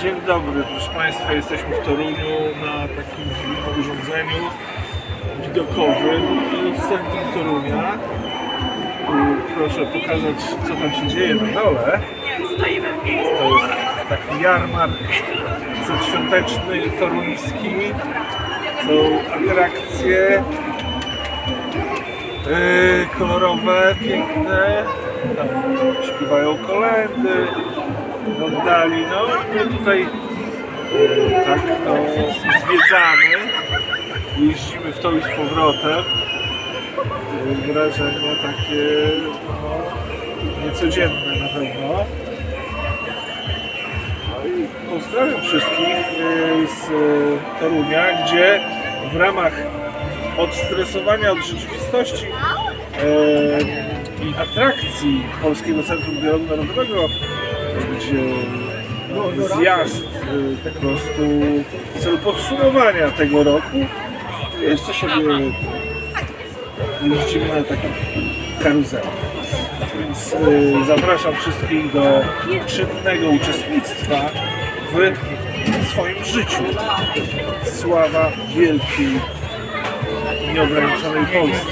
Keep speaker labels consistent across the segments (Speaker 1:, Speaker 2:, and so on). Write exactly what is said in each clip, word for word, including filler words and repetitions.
Speaker 1: Dzień dobry, proszę Państwa, jesteśmy w Toruniu na takim dziwnym urządzeniu widokowym w centrum Torunia. Proszę pokazać, co tam się dzieje na dole. To jest taki jarmark przedświąteczny, toruński. Są atrakcje yy, kolorowe, piękne. Tam śpiewają kolędy w oddali. No i my tutaj yy, tak to zwiedzamy. Jeździmy w to i z powrotem. Yy, wrażenie takie no, niecodzienne na pewno. Pozdrawiam wszystkich z Torunia, gdzie w ramach odstresowania od rzeczywistości i atrakcji Polskiego Centrum Dialogu Narodowego, gdzie zjazd po prostu w celu podsumowania tego roku, jeszcze sobie jeździmy na takim karuzelu. Więc y, zapraszam wszystkich do czynnego uczestnictwa w swoim życiu. Sława wielkiej, nieograniczonej Polski.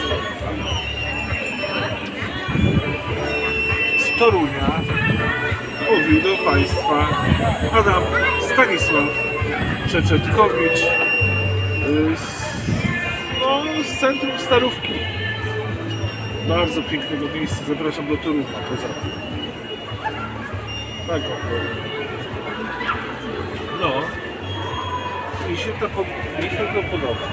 Speaker 1: Z Torunia mówił do Państwa Adam Stanisław Czeczetkowicz y, z, no, z centrum Starówki. Bardzo pięknego miejsca, zapraszam do Torunia poza tym. Tak oto. No. Mi się to, mi się to podoba.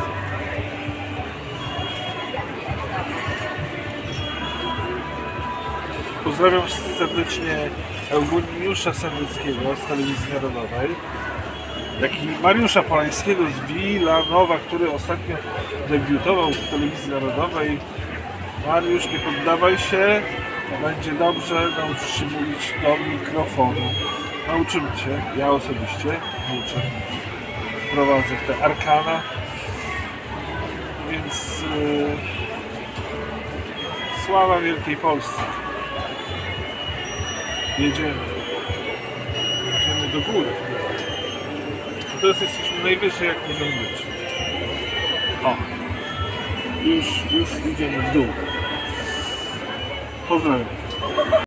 Speaker 1: Pozdrawiam serdecznie Eugeniusza Sendeckiego z Telewizji Narodowej, jak i Mariusza Polańskiego z Wilanowa, który ostatnio debiutował w Telewizji Narodowej. Mariusz, nie poddawaj się, będzie dobrze, nauczysz się mówić do mikrofonu. Nauczymy Cię, ja osobiście uczę, wprowadzę w te arkana, więc yy, sława wielkiej Polsce. Jedziemy, jedziemy do góry. Teraz jesteśmy najwyżej, jak możemy być. O. Już, już idziemy w dół. Pozdrawiam.